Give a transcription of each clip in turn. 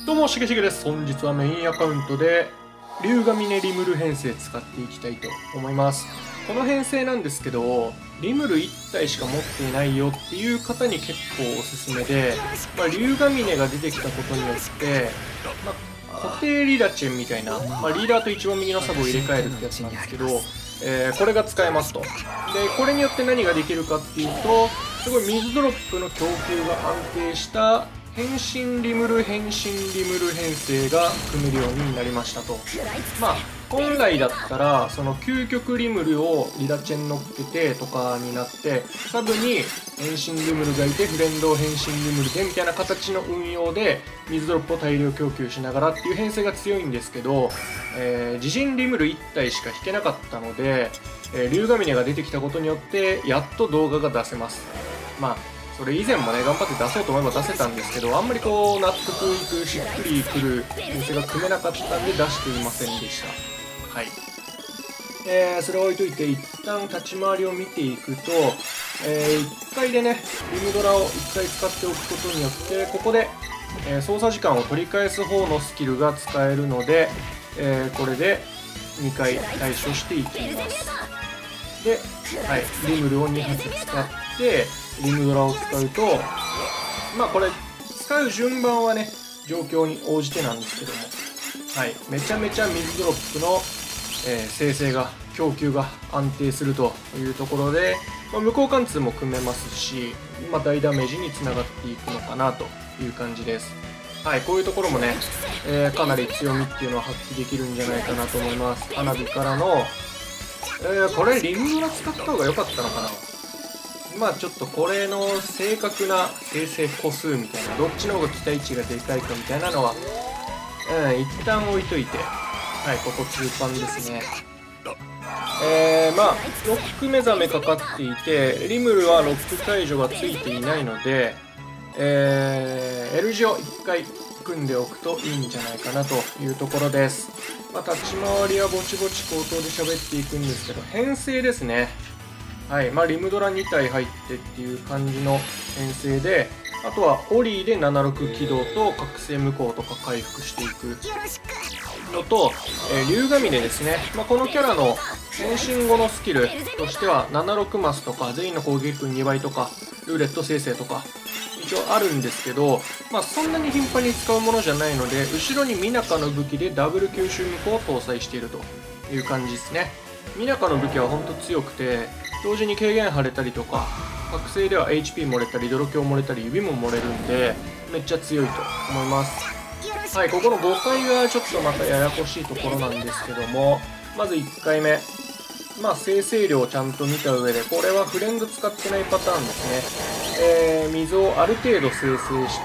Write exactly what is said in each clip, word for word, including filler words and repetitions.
どうもしげしげです。本日はメインアカウントで龍ヶ峰リムル編成使っていきたいと思います。この編成なんですけど、リムルいち体しか持っていないよっていう方に結構おすすめで、まあ、龍ヶ峰が出てきたことによって、まあ、固定リラチェンみたいな、まあ、リーダーと一番右のサブを入れ替えるってやつなんですけど、えー、これが使えますと。でこれによって何ができるかっていうと、すごい水ドロップの供給が安定した変身リムル変身リムル編成が組めるようになりましたと。まあ本来だったらその究極リムルをリラチェン乗っけてとかになって、サブに変身リムルがいてフレンド変身リムルでみたいな形の運用で水ドロップを大量供給しながらっていう編成が強いんですけど、えー、自陣リムルいち体しか引けなかったので、えー、龍ヶ峰が出てきたことによってやっと動画が出せます。まあそれ以前もね頑張って出そうと思えば出せたんですけど、あんまりこう納得いくしっくりくる編成が組めなかったんで出していませんでした。はい、えー、それを置いといて一旦立ち回りを見ていくと、えー、いっかいでねリムドラをいっかい使っておくことによってここで、えー、操作時間を取り返す方のスキルが使えるので、えー、これでにかい対処していきます。で、はい、リムルをに発使ってリムドラを使うと、まあこれ使う順番はね状況に応じてなんですけども、はい、めちゃめちゃ水ドロップの、えー、生成が供給が安定するというところで、まあ、無効貫通も組めますし、まあ、大ダメージにつながっていくのかなという感じです。はい、こういうところもね、えー、かなり強みっていうのは発揮できるんじゃないかなと思います。花火からの、えー、これリムドラ使った方が良かったのかな。まあちょっとこれの正確な生成個数みたいな、どっちの方が期待値がでかいかみたいなのは、うん、一旦置いといて、はい、ここ中盤ですね。えー、まあロック目覚めかかっていて、リムルはロック解除がついていないので、えー、L 字をいっかい組んでおくといいんじゃないかなというところです。まあ立ち回りはぼちぼち口頭で喋っていくんですけど、編成ですね。はい、まあリムドラに体入ってっていう感じの編成で、あとはオリーでななじゅうろく起動と覚醒無効とか回復していくのと、えー、龍ヶ峰ですね、まあ、このキャラの変身後のスキルとしてはななじゅうろくマスとか全員の攻撃力にばいとかルーレット生成とか一応あるんですけど、まあ、そんなに頻繁に使うものじゃないので、後ろにミナカの武器でダブル吸収無効を搭載しているという感じですね。ミナカの武器は本当強くて、同時に軽減貼れたりとか、覚醒では エイチピー 漏れたり泥鏡漏れたり指も漏れるんでめっちゃ強いと思います。はい、ここのごかいがちょっとまたややこしいところなんですけども、まずいっかいめ、まあ生成量をちゃんと見た上で、これはフレンド使ってないパターンですね。えー、水をある程度生成して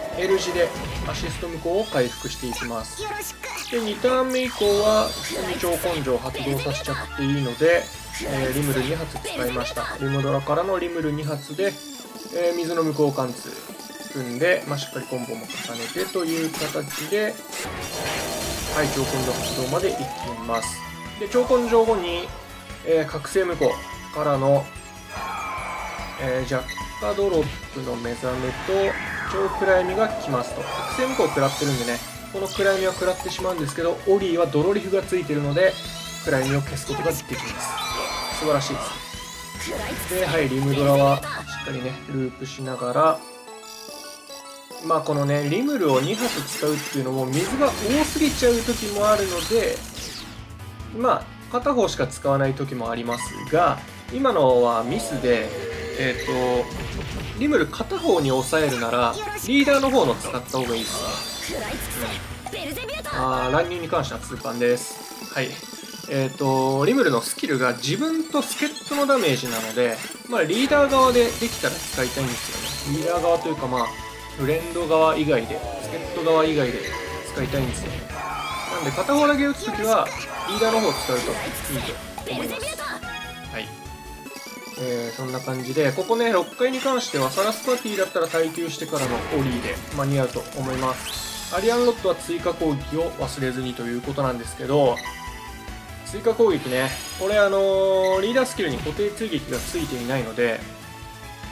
L 字でアシスト無効を回復していきます。でにターン目以降は普通に超根性を発動させちゃっていいので、えー、リムルに発使いました。リムドラからのリムルに発で、えー、水の無効貫通組んで、まあ、しっかりコンボも重ねてという形で、はい、超根性発動までいきます。で超根性後に、えー、覚醒無効からの、えー、ジャッカドロップの目覚めと超暗闇が来ますと。覚醒無効を食らってるんでね、この暗闇は食らってしまうんですけど、オリーはドロリフがついてるので暗闇を消すことができます。素晴らしいですね。で、はい、リムドラはしっかりねループしながら、まあこのねリムルをに発使うっていうのも水が多すぎちゃう時もあるので、まあ片方しか使わない時もありますが、今のはミスで、えっとリムル片方に抑えるならリーダーの方の使った方がいいですね。うん、あー乱入に関しては痛感です。はい、えーとリムルのスキルが自分と助っ人のダメージなので、まあ、リーダー側でできたら使いたいんですよね。リーダー側というか、まあフレンド側以外で助っ人側以外で使いたいんですよね。なんで片方だけ打つときはリーダーの方を使うといいと思います。はい、えー、そんな感じで、ここねろっかいに関してはサラスパティだったら耐久してからのオリーで間に合うと思います。アリアンロッドは追加攻撃を忘れずにということなんですけど、追加攻撃ね、これあのー、リーダースキルに固定追撃がついていないので、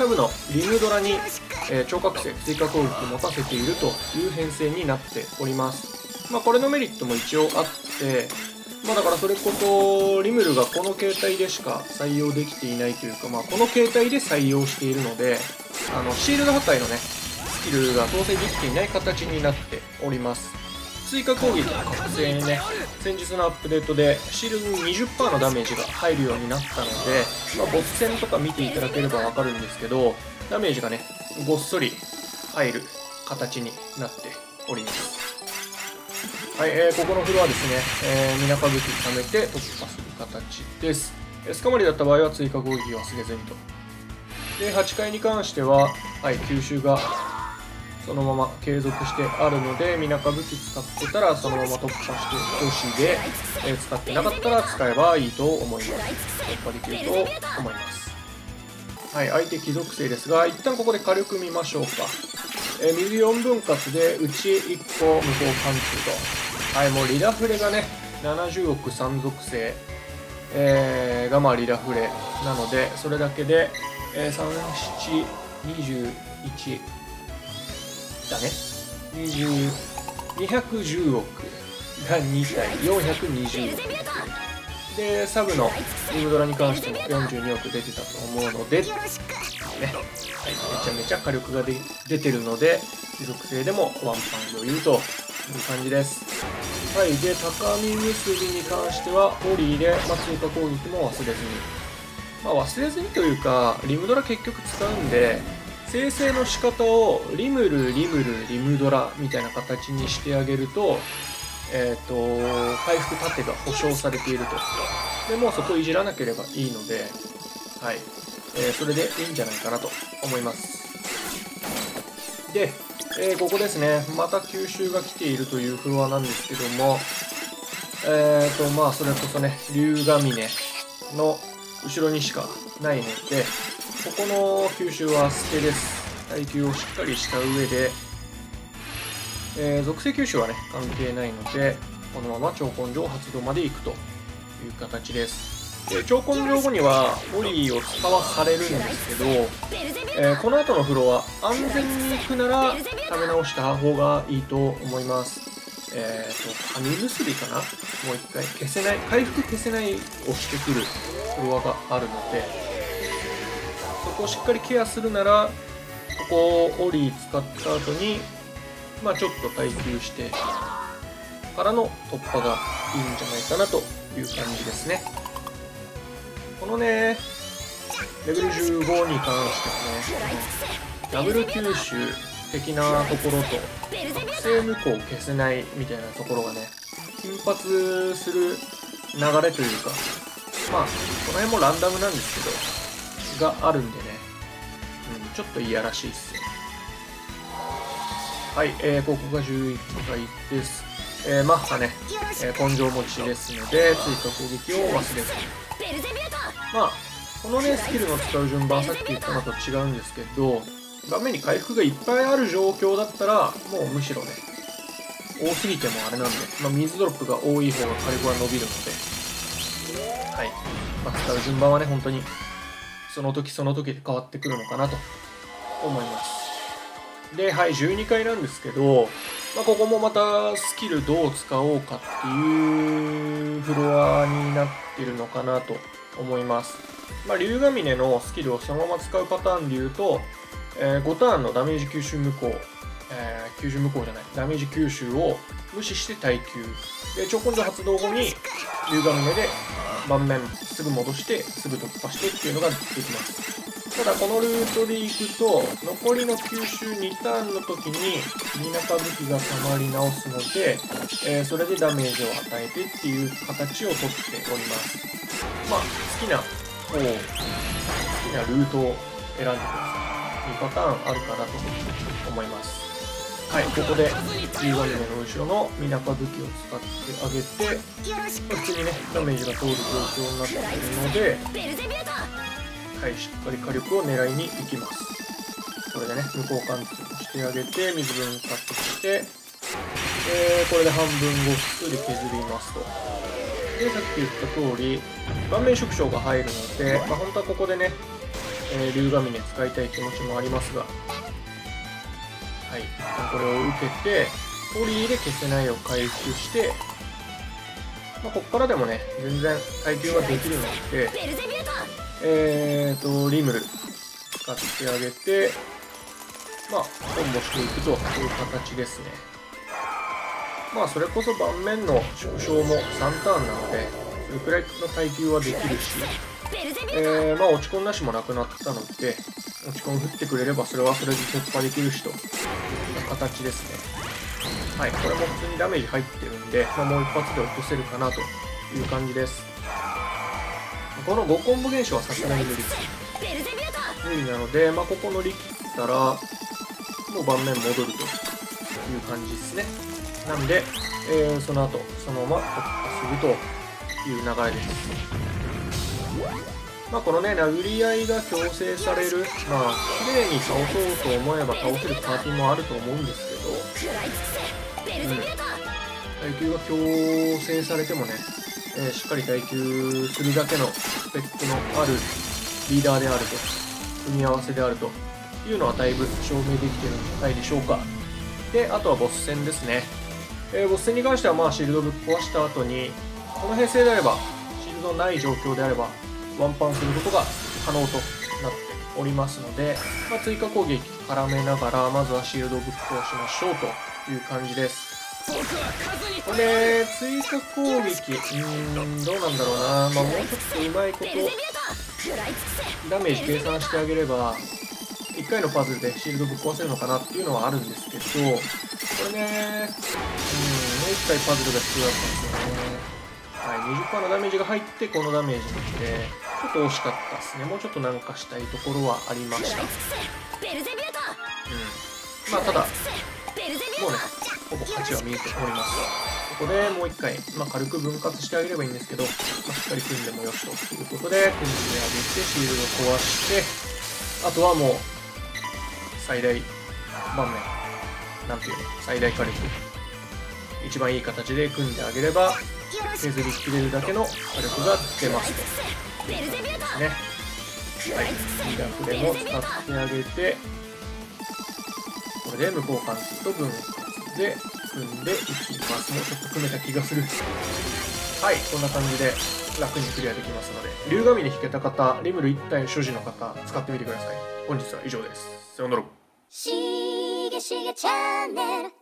サブのリムドラに、えー、超覚醒追加攻撃を持たせているという編成になっております。まあ、これのメリットも一応あって、まあ、だからそれこそリムルがこの形態でしか採用できていないというか、まあ、この形態で採用しているので、あのシールド破壊のねスキルが搭載できていない形になっております。追加攻撃の覚醒にね、先日のアップデートでシールドに にじゅっパーセント のダメージが入るようになったので、まあ、ボス戦とか見ていただければわかるんですけど、ダメージがねごっそり入る形になっております。はい、えー、ここのフロアですね、えー、みなかぶき貯めて突破する形です。スカマリだった場合は追加攻撃忘れずにと。ではちかいに関しては、はい、吸収がそのまま継続してあるので、みなかぶき使ってたらそのまま突破してほしいで、えー、使ってなかったら使えばいいと思います。突破できると思います。はい、相手貴族性ですが、一旦ここで火力見ましょうか。えー、水よんぶん割で内いっこ無効貫通と。はい、もうリラフレがねななじゅうおくさん属性、えー、がまあリラフレなので、それだけで、えー、さん、なな、にじゅういちだね。にじゅう、にひゃくじゅうおくがにたいよんひゃくにじゅうおくで、サブのリムドラに関してもよんじゅうにおく出てたと思うので、ね、はい、めちゃめちゃ火力がで出てるので、貴族性でもワンパン余裕という感じです。はい、で、高見結びに関しては、オリーで、まあ、追加攻撃も忘れずに。まあ、忘れずにというか、リムドラ結局使うんで、生成の仕方をリムル、リムル、リムドラみたいな形にしてあげると、えっと、回復盾が保証されていると。でもうそこいじらなければいいので、はい。えー、それでいいんじゃないかなと思います。で、えー、ここですね。また吸収が来ているというフロアなんですけども、えっと、まあ、それこそね、竜ヶ峰の後ろにしかないので、ここの吸収は捨てです。耐久をしっかりした上で、えー、属性吸収はね、関係ないので、このまま超根性発動まで行くという形です。で超根性後には、オリーを使わされるんですけど、えー、この後のフロア、安全に行くなら、ため直した方がいいと思います。えっと、神結びかなもう一回、消せない、回復消せないをしてくるフロアがあるので、そこをしっかりケアするなら、ここをオリー使った後に、まあちょっと耐久してからの突破がいいんじゃないかなという感じですね。このね、レベルじゅうごに関してはね、ダブル吸収的なところと、覚醒無効消せないみたいなところがね、頻発する流れというか、まあ、この辺もランダムなんですけど、があるんでね、うん、ちょっといやらしいっすよ。はい、えー、ここがじゅういっかいです。えー、マッハね、えー、根性持ちですので、追加攻撃を忘れずに。まあ、このね、スキルの使う順番はさっき言ったのと違うんですけど、画面に回復がいっぱいある状況だったら、もうむしろね、多すぎてもあれなんで、まあ、水ドロップが多い方が火力は伸びるので、はい。まあ、使う順番はね、本当に、その時その時で変わってくるのかなと思います。で、はい、じゅうにかいなんですけど、まあ、ここもまたスキルどう使おうかっていうフロアになってるのかなと思います。まあ、竜ヶ峰のスキルをそのまま使うパターンで言うと、えー、ごターンのダメージ吸収無効、えー、吸収無効じゃない、ダメージ吸収を無視して耐久。で、超根性発動後に竜ヶ峰で盤面すぐ戻して、すぐ突破してっていうのができます。ただこのルートで行くと、残りの吸収にターンの時に、みなか武器が溜まり直すので、えー、それでダメージを与えてっていう形をとっております。まあ、好きな方、好きなルートを選んでください。にパターンあるかなと思います。はい、ここでじゅうごにめの後ろのみなか武器を使ってあげて、普通にね、ダメージが通る状況になっているので、はい、しっかり火力を狙いに行きます。これでね、無効貫通してあげて、水分カットして、えー、これで半分ごっそり削りますと。で、さっき言った通り、盤面縮小が入るので、まあ、本当はここでね、 えー、竜ヶ峰使いたい気持ちもありますが、はい、一旦これを受けてポリーで消せないを回復して、まあ、ここからでもね全然耐久はできるので、えーとリムル使ってあげて、まあコンボしていくという形ですね。まあそれこそ盤面の縮小もさんターンなのでそれくらいの耐久はできるし、えー、まあ落ち込んなしもなくなったので、落ち込ん振ってくれればそれはそれで突破できるしという形ですね。はい、これも普通にダメージ入ってるんで、まあ、もう一発で落とせるかなという感じです。このごコンボ現象はさすがに無理です。無理なので、まあ、ここ乗り切ったらもう盤面戻るという感じですね。なんで、えー、その後そのまま突破するという流れです。まあこのね、殴り合いが強制される、まあ綺麗に倒そうと思えば倒せるパーティーもあると思うんですけど、うん、耐久が強制されてもね、えー、しっかり耐久するだけのスペックのあるリーダーであると、組み合わせであるというのはだいぶ証明できてるんじゃないでしょうか。で、あとはボス戦ですね。えー、ボス戦に関してはまあシールドぶっ壊した後に、この編成であれば、シールドない状況であれば、ワンパンすることが可能となっておりますので、まあ、追加攻撃絡めながらまずはシールドをぶっ壊しましょうという感じです。これ追加攻撃、うーんどうなんだろうな、まあ、もうちょっとうまいことダメージ計算してあげればいっかいのパズルでシールドぶっ壊せるのかなっていうのはあるんですけど、これね、うん、もういっかいパズルが必要だったんですよね。はい、にじゅっパーセント のダメージが入ってこのダメージなんでちょっと惜しかったですね。もうちょっとなんかしたいところはありました。うん、まあただもうねほぼ勝ちは見えておりますが、ここでもういっかい、まあ、軽く分割してあげればいいんですけど、まあ、しっかり組んでもよしということで組んであげてシールド壊して、あとはもう最大盤面なんていうの最大火力一番いい形で組んであげれば削りきれるだけの火力が出ますという感じですね。はい、リラフレも使ってあげて、これで無効関数と分割で組んでいきます。もうちょっと組めた気がする。はい、こんな感じで楽にクリアできますので、竜神で引けた方、リムルいち体所持の方、使ってみてください。本日は以上です。さようなら。しげしげチャンネル